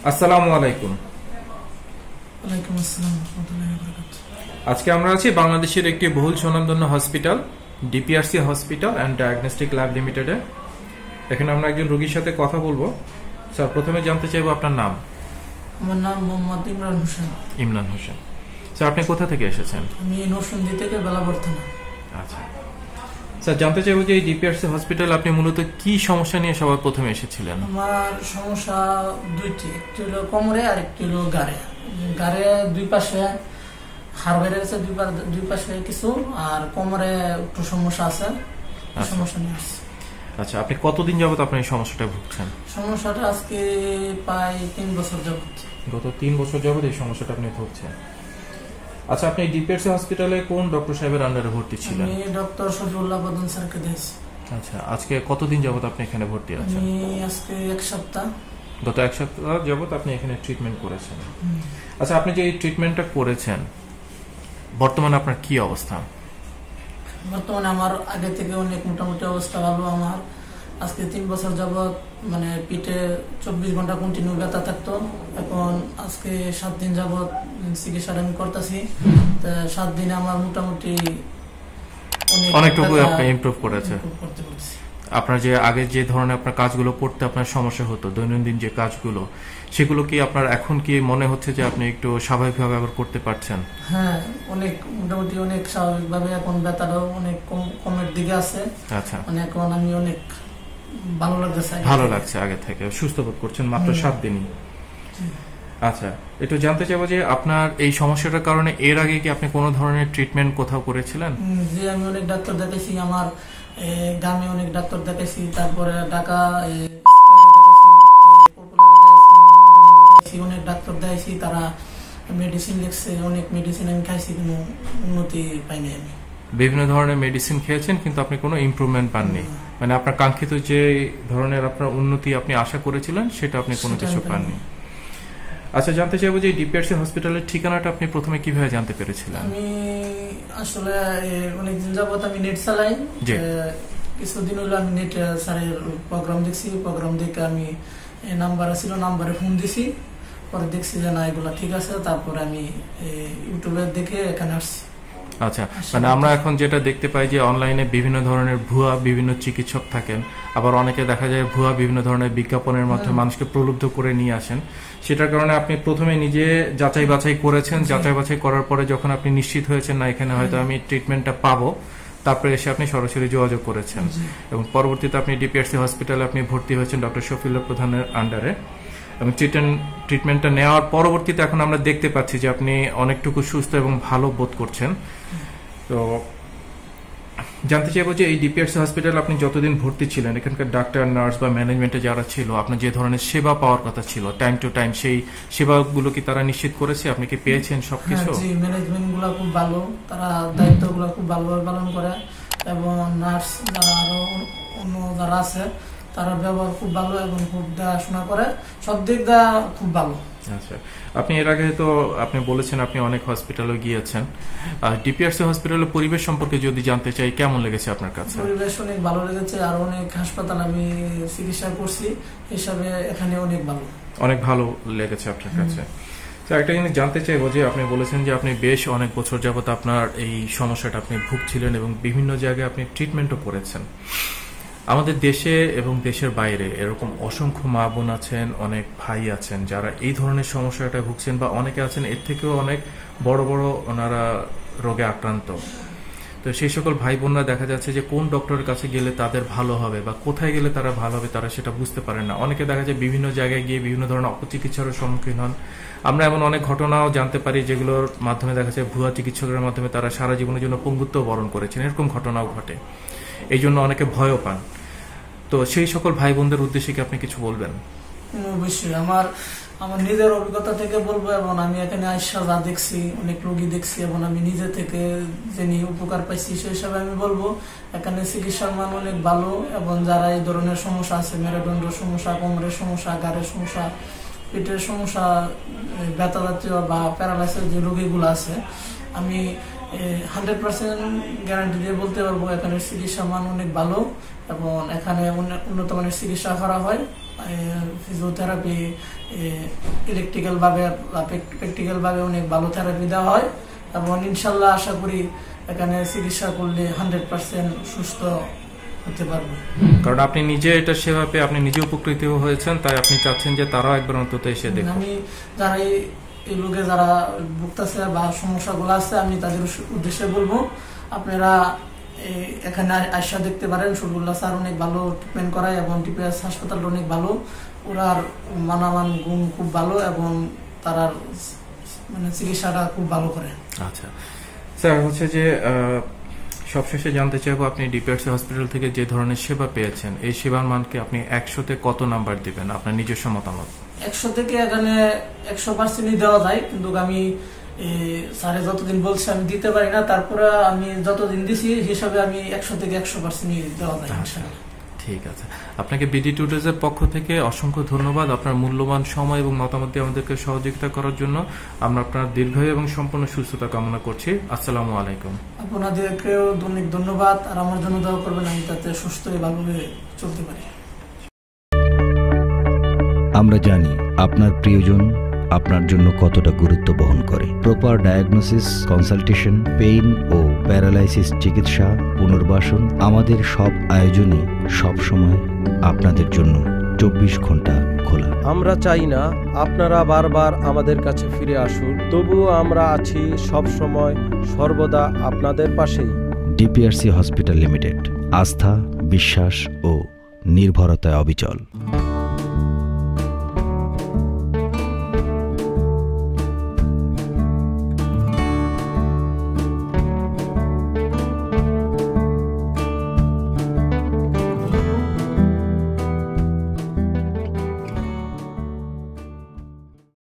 আসসালামু আলাইকুম। ওয়ালাইকুম আসসালাম রাহমাতুল্লাহি ওয়া বারাকাতুহু। আজকে আমরা আছি বাংলাদেশের একটি বহুল স্বনামধন্য hospital DPRC hospital and diagnostic lab লিমিটেডে। এখানে আমরা একজন রোগীর সাথে কথা বলবো। স্যার, প্রথমে জানতে চাইবো আপনার নাম। আমার নাম মোহাম্মদ ইমরান হোসেন। ইমরান হোসেন। স্যার, আপনি কোথা থেকে এসেছেন? আমি নরসিংদী থেকে বেলাবর থানা। আচ্ছা স্যার, জানতে চাইবো যে এই ডিপিআরসি হসপিটাল আপনি মূলত কি সমস্যা নিয়ে সবার প্রথমে এসেছিলেন? আমার সমস্যা দুইটি, একটি হলো কোমরে আর একটি হলো গাড়ে। গাড়ে দুই পাশে হাড় বেড়ে গেছে, দুই পাশে কিছু, আর কোমরে একটু সমস্যা আছে। সমস্যা নিয়ে আসছে। আচ্ছা, আপনি কতদিন যাবত আপনার এই সমস্যাটা ভুগছেন? সমস্যাটা আজকে প্রায় 3 বছর যাবত। গত 3 বছর যাবত এই সমস্যাটা আপনি ভুগছেন। আচ্ছা, আপনি ডিপিআরসি হসপিটালে কোন ডক্টর সাহেবের আন্ডারে ভর্তি ছিলেন? আমি ডক্টর শফিউল্লাহ বদন স্যারকে দিয়েছি। আচ্ছা, আজকে কতদিন যাবত আপনি এখানে ভর্তি আছেন? আমি আজকে 1 সপ্তাহ। গত 1 সপ্তাহ যাবত আপনি এখানে ট্রিটমেন্ট করেছেন। আচ্ছা, আপনি যে এই ট্রিটমেন্টটা করেছেন, বর্তমানে আপনার কি অবস্থা? বর্তমানে আমার আগে থেকে অনেক মোটামুটি অবস্থা ভালো। আমার আজকে 3 বছর যাবত মানে পিঠে 24 ঘন্টা কন্টিনিউ ব্যথা থাকতো। এখন আজকে 7 দিন যাবত চিকিৎসাটা আমি করতেছি। 7 দিনে আমার মোটামুটি অনেকটুকু আপনি ইমপ্রুভ করেছে। করতে পারছি। আপনার যে আগে যে ধরনের আপনার কাজগুলো করতে আপনার সমস্যা হতো, দৈনন্দিন যে কাজগুলো, সেগুলো কি আপনার এখন কি মনে হচ্ছে যে আপনি একটু স্বাভাবিকভাবে আবার করতে পারছেন? হ্যাঁ, অনেক মোটামুটি অনেক স্বাভাবিকভাবে। এখন ব্যথাটাও অনেক কমের দিকে আছে। আচ্ছা, মানে এখন আমি অনেক ভালো লাগছে। ভালো লাগছে আগে থেকে, সুস্থ বোধ করছেন মাত্র 7 দিনই। আচ্ছা, একটু জানতে চাইবো যে আপনার এই সমস্যাটার কারণে এর আগে কি আপনি কোনো ধরনের ট্রিটমেন্ট কোথাও করেছিলেন? যে আমি অনেক ডাক্তার দেখাইছি, আমার গ্রামে অনেক ডাক্তার দেখাইছি, তারপরে ঢাকা অনেক ডাক্তার দেখাইছি, তারা মেডিসিন লিখছে, অনেক মেডিসিন আমি খাইছি, কোনো উন্নতি পাইনি আমি। বিভিন্ন ধরনের মেডিসিন খেয়েছেন কিন্তু আপনি কোনো ইমপ্রুভমেন্ট পাননি, মানে আপনার কাঙ্ক্ষিত যে ধরনের আপনার উন্নতি আপনি আশা করেছিলেন সেটা আপনি কোনো কিছু পাননি। আচ্ছা, জানতে চাইবো যে ডিপিআরসি হসপিটালের ঠিকানাটা আপনি প্রথমে কিভাবে জানতে পেরেছিলেন? আমি আসলে অনেকদিন যাবত আমি নেট চালাই। কিছুদিন হলো আমি নেট স্যারের প্রোগ্রাম দেখছি। প্রোগ্রাম দেখে আমি নাম্বার ছিল, নাম্বারে ফোন দিছি। পরে দেখছি যে না, এগুলা ঠিক আছে। তারপরে আমি ইউটিউবে দেখে এখানে আসছি। আচ্ছা, মানে আমরা এখন যেটা দেখতে পাই যে অনলাইনে বিভিন্ন ধরনের ভুয়া বিভিন্ন চিকিৎসক থাকেন, আবার অনেকে দেখা যায় ভুয়া বিভিন্ন ধরনের বিজ্ঞাপনের মাধ্যমে মানুষকে প্রলুব্ধ করে নিয়ে আসেন। সেটার কারণে আপনি প্রথমে নিজে যাচাই বাছাই করেছেন। যাচাই বাছাই করার পরে যখন আপনি নিশ্চিত হয়েছেন না এখানে হয়তো আমি ট্রিটমেন্টটা পাবো, তারপরে এসে আপনি সরাসরি যোগাযোগ করেছেন এবং পরবর্তীতে আপনি ডিপিআরসি হসপিটালে আপনি ভর্তি হয়েছেন ডক্টর শফিউল্লাহ প্রধানের আন্ডারে। এবং ট্রিটমেন্টটা নেওয়ার পরবর্তীতে এখন আমরা দেখতে পাচ্ছি যে আপনি অনেকটুকু সুস্থ এবং ভালো বোধ করছেন। তো জানতে চাইবো যে এই ডিপিআরসি হসপিটাল আপনি যতদিন ভর্তি ছিলেন, এখানকার ডাক্তার, নার্স বা ম্যানেজমেন্টে যারা ছিল, আপনার যে ধরনের সেবা পাওয়ার কথা ছিল টাইম টু টাইম, সেই সেবাগুলো কি তারা নিশ্চিত করেছে? আপনি কি পেয়েছেন সবকিছু? ম্যানেজমেন্ট গুলা খুব ভালো, তারা দায়িত্ব গুলা খুব ভালোভাবে পালন করে। এবং নার্স যারা আরো অন্য যারা আছে, তারা ব্যবহার খুব ভালো এবং খুব দেখাশোনা করে। সব দিক দিয়ে খুব ভালো। আচ্ছা, আপনি এর আগে তো আপনি বলেছেন আপনি অনেক হসপিটালে গিয়েছেন। ডিপিআরসি হসপিটালের পরিবেশ সম্পর্কে যদি জানতে চাই, কেমন লেগেছে আপনার কাছে? পরিবেশ অনেক ভালো লেগেছে। আর অনেক হাসপাতাল আমি চিকিৎসা করছি, হিসাবে এখানে অনেক ভালো লেগেছে আপনার কাছে। একটা জিনিস জানতে চাইবো যে আপনি বলেছেন যে আপনি বেশ অনেক বছর যাবত আপনার এই সমস্যাটা আপনি ভুগছিলেন এবং বিভিন্ন জায়গায় আপনি ট্রিটমেন্টও করেছেন। আমাদের দেশে এবং দেশের বাইরে এরকম অসংখ্য মা বোন আছেন, অনেক ভাই আছেন যারা এই ধরনের সমস্যাটা ভুগছেন, বা অনেকে আছেন এর থেকেও অনেক বড় বড় ওনারা রোগে আক্রান্ত। তো সেই সকল ভাই বোনরা দেখা যাচ্ছে যে কোন ডক্টরের কাছে গেলে তাদের ভালো হবে বা কোথায় গেলে তারা ভালো হবে তারা সেটা বুঝতে পারেন না। অনেকে দেখা যায় বিভিন্ন জায়গায় গিয়ে বিভিন্ন ধরনের অপচিকিৎসার সম্মুখীন হন। আমরা এমন অনেক ঘটনাও জানতে পারি যেগুলোর মাধ্যমে দেখা যায় ভুয়া চিকিৎসকের মাধ্যমে তারা সারা জীবনের জন্য পঙ্গুত্ব বরণ করেছেন, এরকম ঘটনাও ঘটে। এই জন্য অনেকে ভয়ও পান। তো সেই সকল ভাই বোনদের উদ্দেশ্যে কি আপনি কিছু বলবেন? অবশ্যই আমার নিজের অভিজ্ঞতা থেকে বলবো, এবং আমি এখানে আইসা যা দেখছি, অনেক রোগী দেখছি এবং আমি নিজে থেকে যিনি উপকার পাইছি সেই হিসাবে আমি বলবো এখানে চিকিৎসার মান অনেক ভালো। এবং যারা এই ধরনের সমস্যা আছে, মেরুদণ্ড সমস্যা, কোমরের সমস্যা, গাড়ের সমস্যা, পেটের সমস্যা, ব্যথা জাতীয় বা প্যারালাইসিস যে রোগীগুলো আছে, আমি 100% গ্যারান্টি দিয়ে বলতে পারবো এখানে চিকিৎসা মান অনেক ভালো এবং এখানে উন্নত মানের চিকিৎসা করা হয়। ফিজিওথেরাপি, ইলেকট্রিক্যাল ভাবে, প্র্যাকটিক্যাল ভাবে অনেক ভালো থেরাপি দেওয়া হয় এবং ইনশাল্লাহ আশা করি এখানে চিকিৎসা করলে 100% সুস্থ হতে পারবে। কারণ আপনি নিজে এটা সেবা পেয়ে আপনি নিজে উপকৃত হয়েছেন, তাই আপনি চাচ্ছেন যে তারাও একবার অন্তত এসে দেখুন। আমি যারা এই রোগে যারা ভুগতেছে বা সমস্যাগুলো আছে, আমি তাদের উদ্দেশ্যে বলবো আপনারা এখানে আয়সা দেখতে পারেন। শরীফুল্লাহ স্যার অনেক ভালো ট্রিটমেন্ট করায় এবং ডিপিএস হাসপাতাল অনেক ভালো, ওরার মানামান গুণ খুব ভালো এবং তারা মানে চিকিৎসাটা খুব ভালো করে। আচ্ছা স্যার, হচ্ছে যে সবশেষে জানতে চাইবো, আপনি ডিপিআরসি হসপিটাল থেকে যে ধরনের সেবা পেয়েছেন, এই সেবার মানকে আপনি 100-তে কত নাম্বার দিবেন আপনার নিজস্ব মতামত? 100 থেকে এখানে 100% দেওয়া যায়, কিন্তু আমি স্যারে যতদিন বলছে আমি দিতে পারি না, তারপরে আমি যতদিন দিছি হিসাবে আমি 100 থেকে 100% দেওয়া যায়। ঠিক আছে, আপনাকে বিডি টুডেজের পক্ষ থেকে অসংখ্য ধন্যবাদ আপনার মূল্যবান সময় এবং মতামত দিয়ে আমাদেরকে সহযোগিতা করার জন্য। আমরা আপনার দীর্ঘায়ু এবং সম্পূর্ণ সুস্থতা কামনা করছি। আসসালামু আলাইকুম। আপনাদেরকেও অনেক ধন্যবাদ, আর আমার জন্য দোয়া করবেন আমি যাতে সুস্থ ভালোভাবে চলতে পারি। আমরা জানি আপনার প্রিয়জন আপনার জন্য কতটা গুরুত্ব বহন করে। প্রপার ডায়াগনোসিস, কনসালটেশন, পেইন ও প্যারালাইসিস চিকিৎসা, পুনর্বাসন, আমাদের সব আয়োজনই সবসময় আপনাদের জন্য 24 ঘন্টা খোলা। আমরা চাই না আপনারা বারবার আমাদের কাছে ফিরে আসুন, তবুও আমরা আছি সব সময় সর্বদা আপনাদের পাশেই। ডিপিআরসি হসপিটাল লিমিটেড, আস্থা, বিশ্বাস ও নির্ভরতায় অবিচল।